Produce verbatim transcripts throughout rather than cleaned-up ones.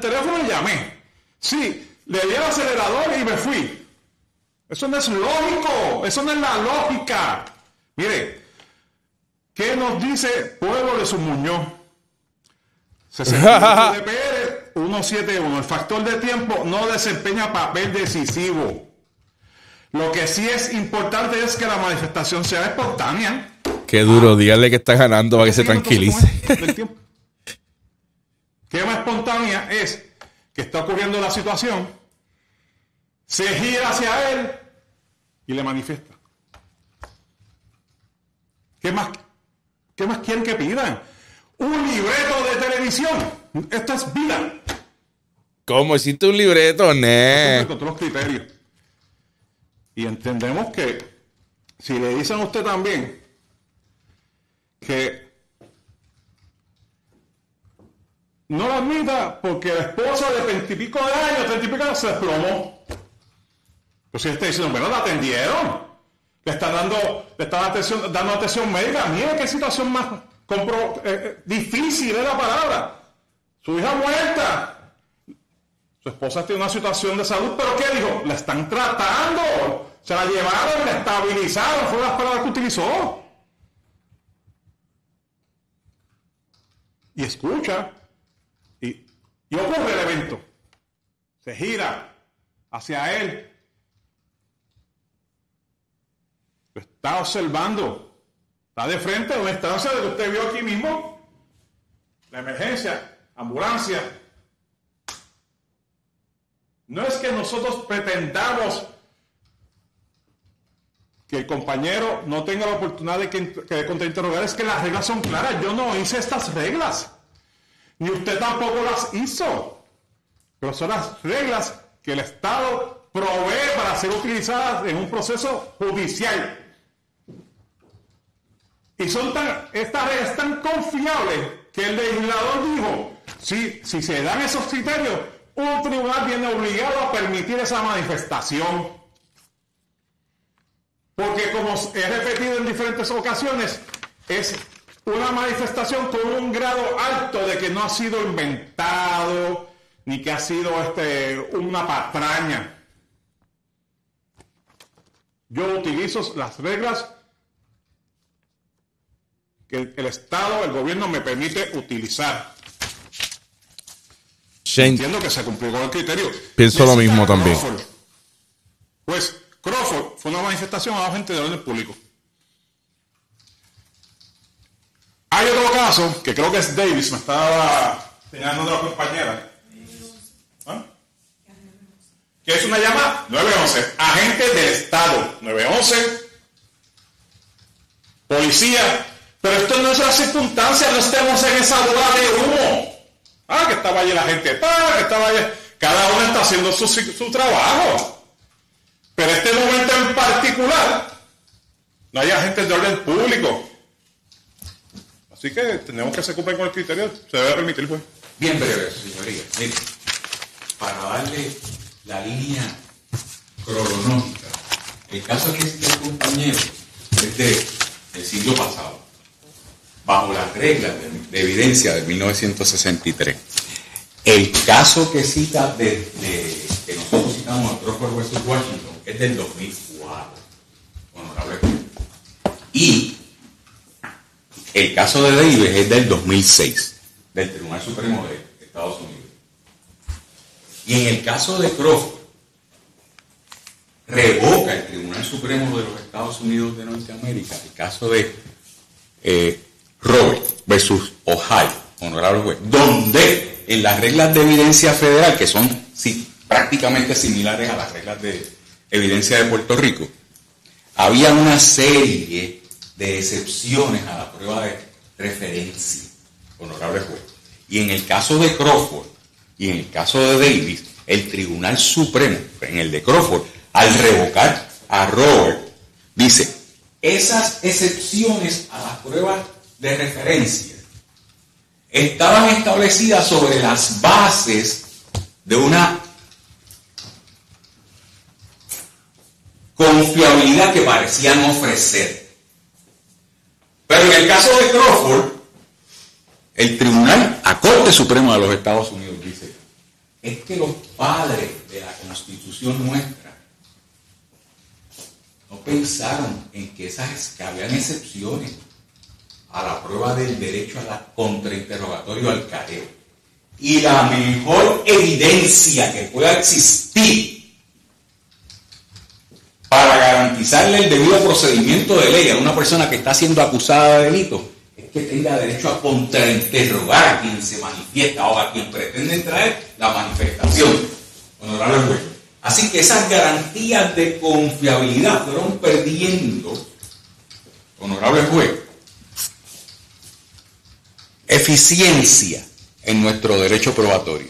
teléfono y llamé. Sí, le di al acelerador y me fui. Eso no es lógico, eso no es la lógica. Mire, ¿qué nos dice Pueblo de Muñoz? sesenta y ocho de P R, ciento setenta y uno. El factor de tiempo no desempeña papel decisivo. Lo que sí es importante es que la manifestación sea espontánea. Qué duro, dígale que está ganando para que se tranquilice. ¿Qué más espontánea es? Que está ocurriendo la situación, se gira hacia él y le manifiesta. ¿Qué más, qué más quieren que pidan? Un libreto de televisión. Esto es vida. ¿Cómo hiciste un libreto, ne? Con todos los criterios. Y entendemos que si le dicen a usted también que no lo admita porque la esposa de veintipico de años, treinta y pico de años, se desplomó. Pues si está diciendo, bueno, la atendieron. Le están dando, le están atención, dando atención médica. Mire qué situación más compro, eh, difícil es la palabra. Su hija muerta. Su esposa tiene una situación de salud, pero ¿qué dijo? La están tratando. Se la llevaron, la estabilizaron. Fueron las palabras que utilizó. Y escucha. Y, y ocurre el evento. Se gira hacia él. Lo está observando. Está de frente a una estancia de que usted vio aquí mismo. La emergencia, ambulancia. No es que nosotros pretendamos que el compañero no tenga la oportunidad de, que, que de contrainterrogar, es que las reglas son claras. Yo no hice estas reglas. Ni usted tampoco las hizo. Pero son las reglas que el Estado provee para ser utilizadas en un proceso judicial. Y son tan, estas reglas tan confiables que el legislador dijo, si, si se dan esos criterios, un tribunal viene obligado a permitir esa manifestación. Porque como he repetido en diferentes ocasiones, es una manifestación con un grado alto de que no ha sido inventado, ni que ha sido este, una patraña. Yo utilizo las reglas que el, el Estado, el gobierno me permite utilizar. Shane, entiendo que se cumplió con el criterio. Pienso lo mismo también. Crawford. Pues Crawford fue una manifestación a la gente de orden público. Hay otro caso, que creo que es Davis, me estaba señalando la compañera. ¿Ah? Que es una llamada nueve once. Agentes del Estado. nueve once. Policía. Pero esto no es la circunstancia, no estemos en esa bola de humo. Ah, que estaba allí la gente, ah, que estaba allí. Cada uno está haciendo su, su trabajo. Pero este momento en particular, no hay agentes de orden público. Así que tenemos que se cumplir con el criterio, se debe permitir, pues. Bien breve, señoría. Mire, para darle la línea cronológica, el caso que este compañero es de, del siglo pasado, bajo las reglas de, de evidencia de mil novecientos sesenta y tres. El caso que cita de, de que nosotros citamos a Crawford versus Washington es del dos mil cuatro, honorable. Y el caso de Davis es del dos mil seis, del Tribunal Supremo de Estados Unidos. Y en el caso de Crawford, revoca el Tribunal Supremo de los Estados Unidos de Norteamérica el caso de eh, Robert versus Ohio, honorable juez, donde en las reglas de evidencia federal, que son sí, prácticamente similares a las reglas de evidencia de Puerto Rico, había una serie de excepciones a la prueba de referencia, honorable juez. Y en el caso de Crawford y en el caso de Davis, el Tribunal Supremo, en el de Crawford, al revocar a Robert, dice, esas excepciones a las pruebas de referencia estaban establecidas sobre las bases de una confiabilidad que parecían ofrecer. Pero en el caso de Crawford, el Tribunal, a Corte Suprema de los Estados Unidos, dice, es que los padres de la Constitución nuestra no pensaron en que, esas, que habían excepciones a la prueba del derecho a la contrainterrogatorio al careo. Y la mejor evidencia que pueda existir para garantizarle el debido procedimiento de ley a una persona que está siendo acusada de delito es que tenga derecho a contrainterrogar a quien se manifiesta o a quien pretende traer la manifestación, honorable juez. Así que esas garantías de confiabilidad fueron perdiendo, honorable juez, eficiencia en nuestro derecho probatorio.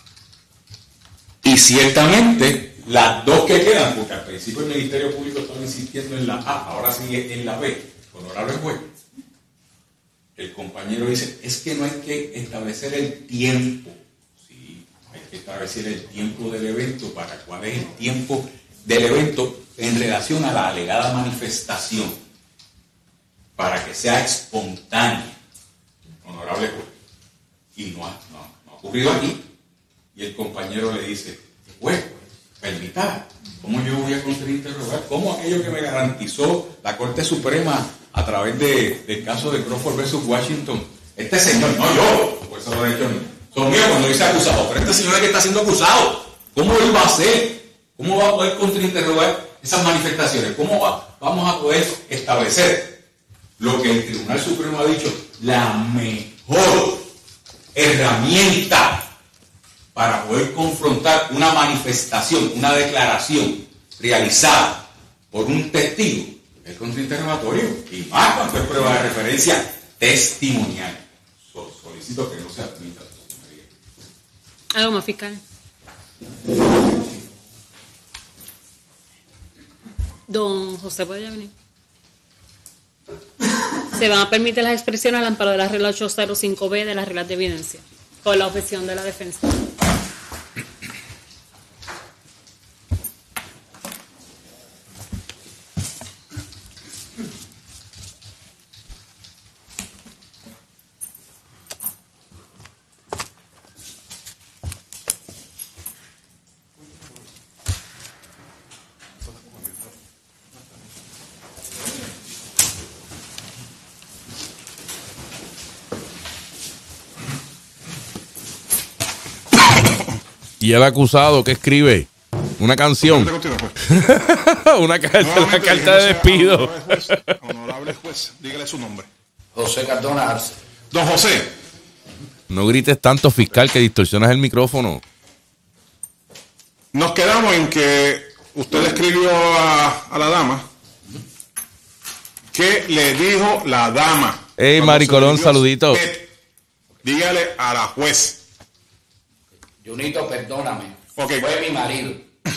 Y ciertamente las dos que quedan, porque al principio el Ministerio Público estaba insistiendo en la A, ahora sigue en la B, honorable juez. El compañero dice, es que no hay que establecer el tiempo. Sí, hay que establecer el tiempo del evento. ¿Para cuál es el tiempo del evento en relación a la alegada manifestación? Para que sea espontánea, honorable juez. Y no ha, no, no ha ocurrido aquí. Y el compañero le dice, juez, permita, ¿cómo yo voy a contrainterrogar? ¿Cómo aquello que me garantizó la Corte Suprema a través de, del caso de Crawford versus Washington? Este señor, no yo, por eso lo he hecho son míos cuando dice acusado, pero este señor es que está siendo acusado. ¿Cómo él va a hacer? ¿Cómo va a poder contrainterrogar esas manifestaciones? ¿Cómo va, vamos a poder establecer lo que el Tribunal Supremo ha dicho, la mejor herramienta para poder confrontar una manifestación, una declaración realizada por un testigo, el contrainterrogatorio, y más cuando es prueba de referencia testimonial? So, solicito que no se admita. Algo más, fiscal. Don José, ¿puede ya venir? Se van a permitir las expresiones al amparo de la regla ochocientos cinco B de las reglas de evidencia, con la objeción de la defensa. ¿Y el acusado qué escribe? Una canción. Una carta, una carta de despido. Honorable juez, honorable juez, dígale su nombre. José Cardona Arce. Don José. No grites tanto, fiscal, que distorsionas el micrófono. Nos quedamos en que usted le escribió a, a la dama. ¿Qué le dijo la dama? Ey, Maricolón, saludito. Dígale a la juez. Junito, perdóname. Okay. Fue mi marido.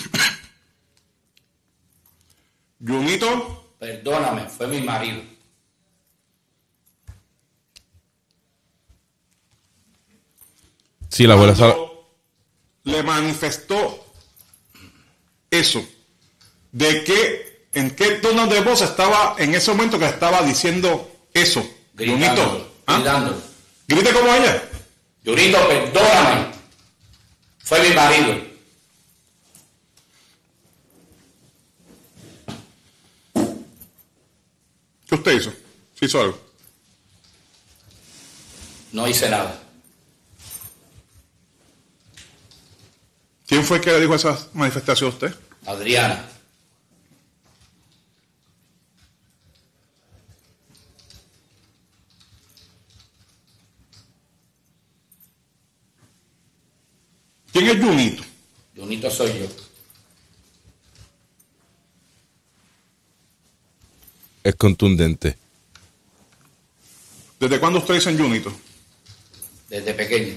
Junito. Perdóname, fue mi marido. Sí, la abuela sabe. Le manifestó eso. De que, en qué tono de voz estaba en ese momento que estaba diciendo eso. Gritando. Junito. ¿Ah? Gritando. Grite como ella. Junito, perdóname. Fue mi marido. ¿Qué usted hizo? ¿Sí hizo algo? No hice nada. ¿Quién fue el que le dijo esa manifestación a usted? Adriana. ¿Quién es Junito? Junito soy yo. Es contundente. ¿Desde cuándo usted dice en Junito? Desde pequeño.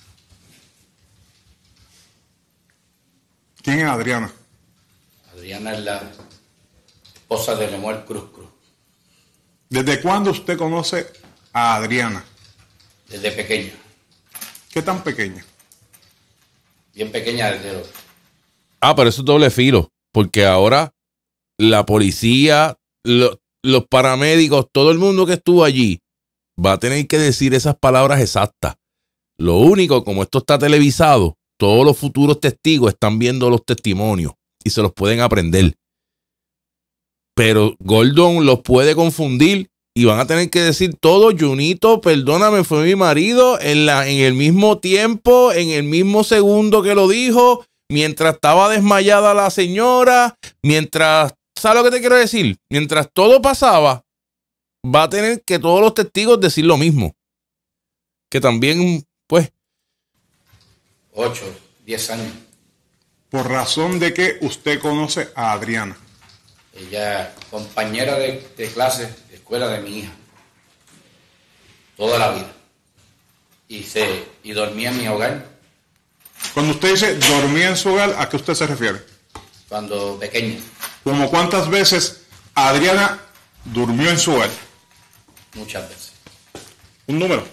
¿Quién es Adriana? Adriana es la esposa de Lemuel Cruz Cruz. ¿Desde cuándo usted conoce a Adriana? Desde pequeña. ¿Qué tan pequeña? Bien pequeña desde los... Ah, pero eso es doble filo, porque ahora la policía, lo, los paramédicos, todo el mundo que estuvo allí va a tener que decir esas palabras exactas. Lo único, como esto está televisado, todos los futuros testigos están viendo los testimonios y se los pueden aprender. Pero Gordon los puede confundir y van a tener que decir todo, Junito, perdóname, fue mi marido, en, la, en el mismo tiempo, en el mismo segundo que lo dijo, mientras estaba desmayada la señora, mientras, ¿sabes lo que te quiero decir? Mientras todo pasaba, va a tener que todos los testigos decir lo mismo. Que también, pues... Ocho, diez años. ¿Por razón de que usted conoce a Adriana? Ella, compañera de, de clase, de escuela de mi hija. Toda la vida. Y, se, y dormía en mi hogar. Cuando usted dice dormía en su hogar, ¿a qué usted se refiere? Cuando pequeña. ¿Como cuántas veces Adriana durmió en su hogar? Muchas veces. ¿Un número?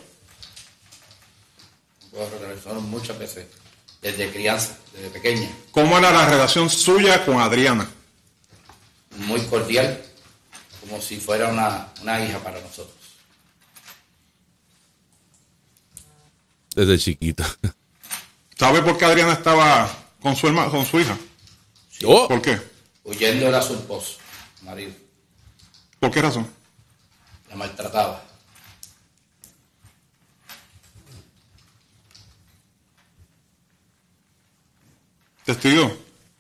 Son muchas veces. Desde crianza, desde pequeña. ¿Cómo era la relación suya con Adriana? Muy cordial, como si fuera una, una hija para nosotros. Desde chiquita. ¿Sabe por qué Adriana estaba con su hermana, con su hija? Sí. Oh. ¿Por qué? Huyendo era su esposo, marido. ¿Por qué razón? La maltrataba. Testigo.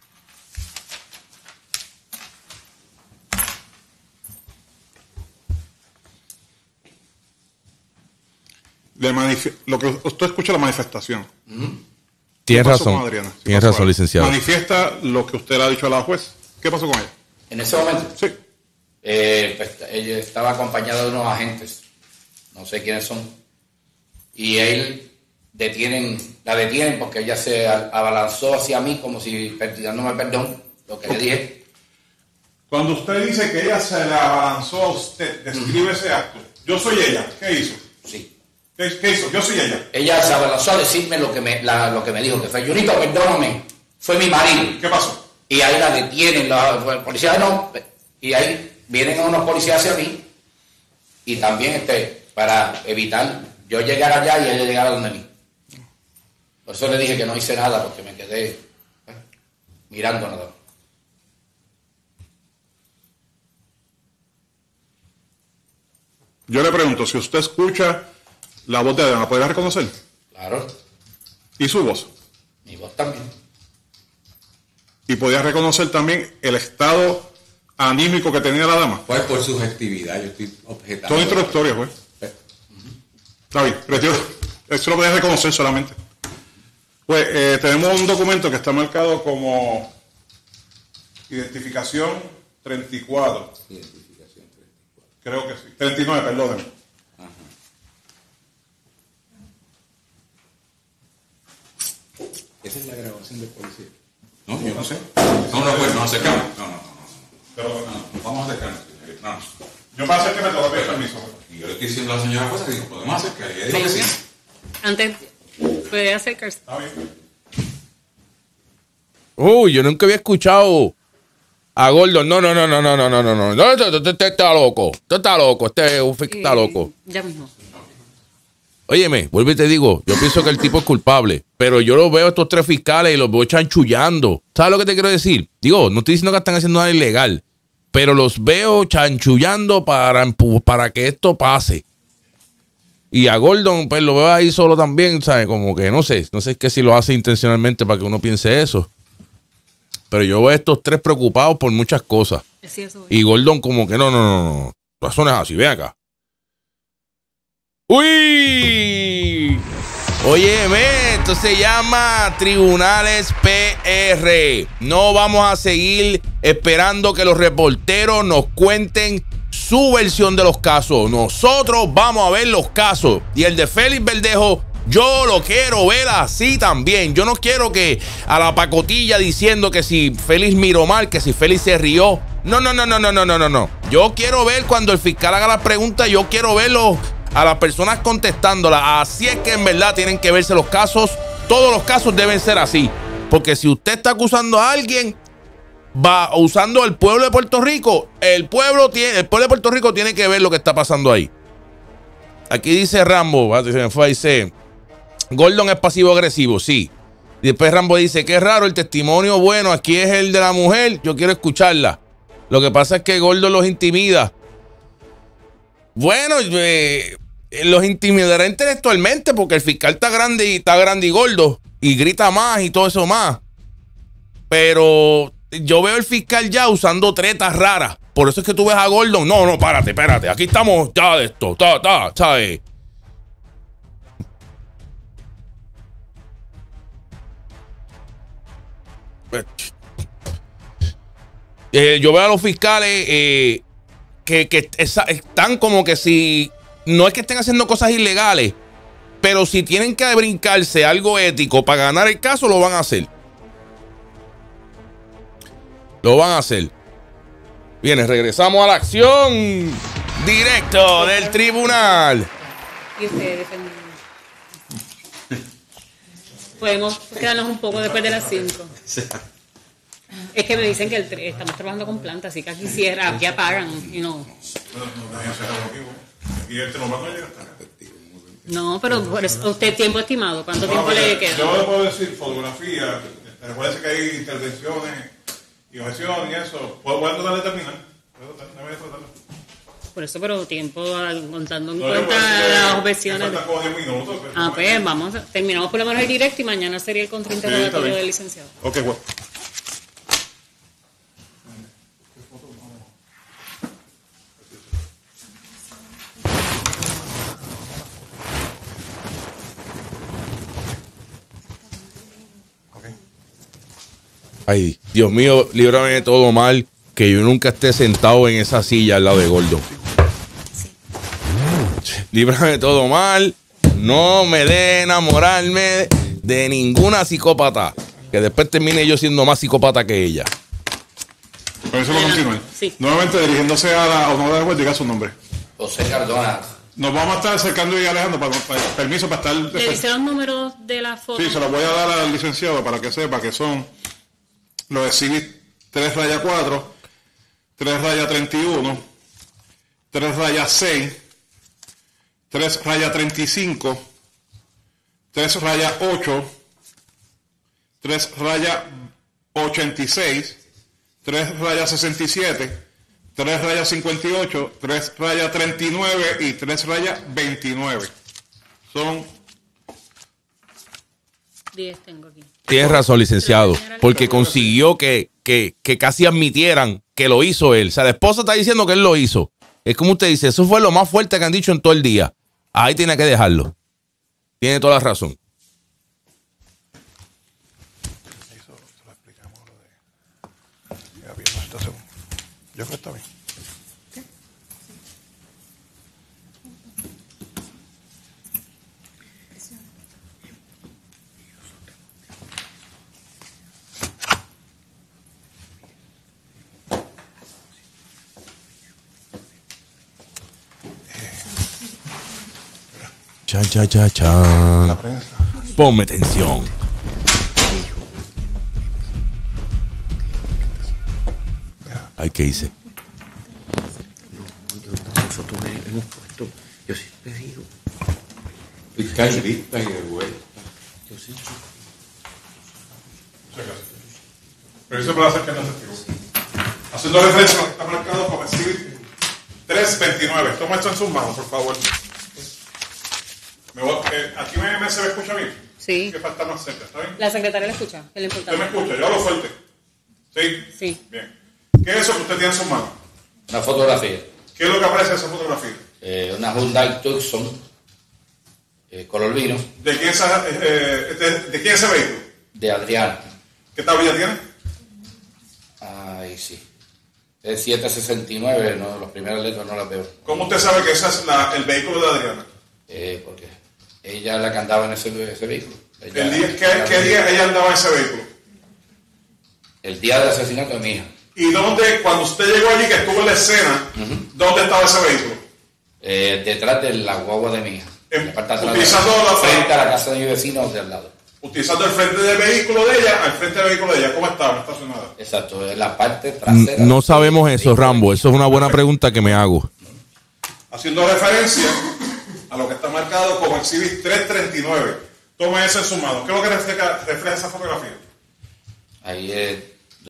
Le manif- lo que usted escucha la manifestación. Mm-hmm. Tienes ¿Qué pasó razón. con Adriana? ¿Qué Tienes pasó razón, ahí? licenciado. Manifiesta lo que usted le ha dicho a la juez. ¿Qué pasó con ella? En ese momento, Sí. eh, pues, ella estaba acompañada de unos agentes, no sé quiénes son, y él detienen, la detienen porque ella se a- abalanzó hacia mí como si pidiéndome perdón, lo que le dije. Cuando usted dice que ella se le abalanzó a usted, describe ese acto. Yo soy ella. ¿Qué hizo? Sí. ¿Qué, qué hizo? Yo soy ella. Ella se abalanzó a decirme lo que me, la, lo que me dijo, que fue, Junito, perdóname, fue mi marido. ¿Qué pasó? Y ahí la detienen, la policía no, y ahí vienen unos policías hacia mí, y también este, para evitar yo llegar allá y ella llegar a donde mí. Por eso le dije que no hice nada, porque me quedé eh, mirando nada más. Yo le pregunto, si usted escucha la voz de Adriana, ¿la podría reconocer? Claro, ¿Y su voz? mi voz también. Y podía reconocer también el estado anímico que tenía la dama. Pues por subjetividad, yo estoy objetando. Todo introductorio, pues. Está bien, retiro. Eso lo podía reconocer solamente. Pues eh, tenemos un documento que está marcado como identificación treinta y cuatro. Identificación treinta y cuatro. Creo que sí. treinta y nueve, perdónenme. Ajá. Esa es la grabación del policía. No, yo no sé. No, no, pues nos acercamos. No, no, no, no. Pero, no, no, no, vamos a acercarnos. No, no. yo para hacer que me tengo que pedir permiso. Y yo le estoy diciendo a la señora cosas, digo, podemos acercar. Y ella dijo que sí. Antes, puede acercarse. Está bien. Uy, yo nunca había escuchado a Gordon. No, no, no, no, no, no, no, no, no. No, este, este, este está loco. Este está loco. Este uf, está Eh, loco. Ya mismo. Óyeme, vuelvo y te digo, yo pienso que el tipo es culpable, pero yo lo veo a estos tres fiscales y los veo chanchullando. ¿Sabes lo que te quiero decir? Digo, no estoy diciendo que están haciendo nada ilegal, pero los veo chanchullando para, empu- para que esto pase. Y a Gordon, pues lo veo ahí solo también, ¿sabes? Como que no sé, no sé qué si lo hace intencionalmente para que uno piense eso. Pero yo veo a estos tres preocupados por muchas cosas. Sí, eso es. Y Gordon como que no, no, no, no. Razones así, ven acá. ¡Uy! Óyeme, esto se llama Tribunales P R. No vamos a seguir esperando que los reporteros nos cuenten su versión de los casos. Nosotros vamos a ver los casos. Y el de Félix Verdejo, yo lo quiero ver así también. Yo no quiero que a la pacotilla diciendo que si Félix miró mal, que si Félix se rió. No, no, no, no, no, no, no, no, no. Yo quiero ver cuando el fiscal haga las preguntas, yo quiero verlo a las personas contestándolas. Así es que en verdad tienen que verse los casos. Todos los casos deben ser así. Porque si usted está acusando a alguien, va usando el pueblo de Puerto Rico, el pueblo tiene, el pueblo de Puerto Rico tiene que ver lo que está pasando ahí. Aquí dice Rambo, se me fue, dice Gordon es pasivo agresivo, sí. Y después Rambo dice, qué raro, el testimonio bueno, aquí es el de la mujer, yo quiero escucharla. Lo que pasa es que Gordo los intimida. Bueno, eh, los intimidará intelectualmente porque el fiscal está grande y está grande y gordo y grita más y todo eso más. Pero yo veo al fiscal ya usando tretas raras. Por eso es que tú ves a Gordon. No, no, párate, espérate. Aquí estamos ya de esto, ta, ta, ¿sabes? Eh, yo veo a los fiscales eh, que, que esa, están como que si no es que estén haciendo cosas ilegales, pero si tienen que brincarse algo ético para ganar el caso, lo van a hacer. Lo van a hacer. Bien, regresamos a la acción. Directo del tribunal. Y ustedes defendiendo. Podemos quedarnos un poco después de las cinco. Es que me dicen que el tre- estamos trabajando con plantas, así que aquí cierra, aquí apagan y no. Y este no va a llegar hasta acá. No, pero por eso, usted tiempo estimado, ¿cuánto No, tiempo porque le queda? Yo le puedo decir fotografía. Recuerde que hay intervenciones y objeciones y eso. Puedo, puedo tratar de terminar. Puedo tratar de tratarlo. Por eso, pero tiempo ah, contando en No, yo cuenta puedo decir, las me objeciones. faltan como diez minutos. pero Ah, no pues hay- vamos, a- terminamos por lo menos el directo y mañana sería el contrainterrogatorio Sí, está bien. del licenciado. Ok, bueno. Ay, Dios mío, líbrame de todo mal, que yo nunca esté sentado en esa silla al lado de Gordo. Líbrame de todo mal, no me dé enamorarme de ninguna psicópata, que después termine yo siendo más psicópata que ella. Por eso lo continúe. Sí. Nuevamente dirigiéndose a la honorable juez, diga su nombre. José Cardona. Nos vamos a estar acercando y Alejandro para, para permiso para estar. ¿Le dice los números de la foto? Sí, se los voy a dar al licenciado para que sepa que son los de Civic tres raya cuatro, tres raya treinta y uno, tres raya seis, tres raya treinta y cinco, tres raya ocho, tres raya ochenta y seis, tres raya sesenta y siete, tres raya cincuenta y ocho, tres raya treinta y nueve y tres raya veintinueve. Son diez tengo aquí. Tienes razón, licenciado, porque consiguió que, que, que casi admitieran que lo hizo él. O sea, la esposa está diciendo que él lo hizo. Es como usted dice, eso fue lo más fuerte que han dicho en todo el día. Ahí tiene que dejarlo. Tiene toda la razón. Yo creo que está bien. Chan, chan, chan, chan. Ponme tensión. Ay, ¿qué hice? Nosotros hemos puesto, yo siempre digo, Fiscal grita y de vuelta. yo siempre, Pero eso puede hacer que no se equivoque. Haciendo referencia a lo que está marcado como el Civic tres veintinueve. Toma esto en sus manos, por favor. Me voy, eh, ¿Aquí me, me se me escucha bien? Sí. Que falta más cerca, ¿está bien? La secretaria le escucha, es lo ¿Usted importante. me escucha? Yo hablo fuerte. ¿Sí? Sí. Bien. ¿Qué es eso que usted tiene en sus manos? una fotografía, ¿Qué es lo que aparece en esa fotografía? eh, una Hyundai Tucson, eh, color vino, ¿De quién, es esa- eh, de, de quién es ese vehículo? de Adrián. ¿Qué tablilla tiene? Ay, sí. Es siete sesenta y nueve, no, los primeros letras no las veo. ¿Cómo usted sabe que ese es la- el vehículo de Adriana? Eh, porque ella es la que andaba en ese, ese vehículo. Ella- El día, ¿qué, ¿Qué día ella andaba en ese vehículo? El día del asesinato de mi hija. ¿Y dónde, cuando usted llegó allí, que estuvo en la escena, dónde estaba ese vehículo? Eh, detrás de la guagua de mi hija. Eh, En la parte de atrás, utilizando la- frente a la casa de mi vecino de al lado. Utilizando el frente del vehículo de ella, al frente del vehículo de ella. ¿Cómo estaba estacionada? Exacto, en la parte N- trasera. No sabemos eso, Rambo. Eso es una buena pregunta que me hago. Haciendo referencia a lo que está marcado como el Civic tres treinta y nueve. Tome eso en su mano. ¿Qué es lo que refleja, refleja esa fotografía? Ahí es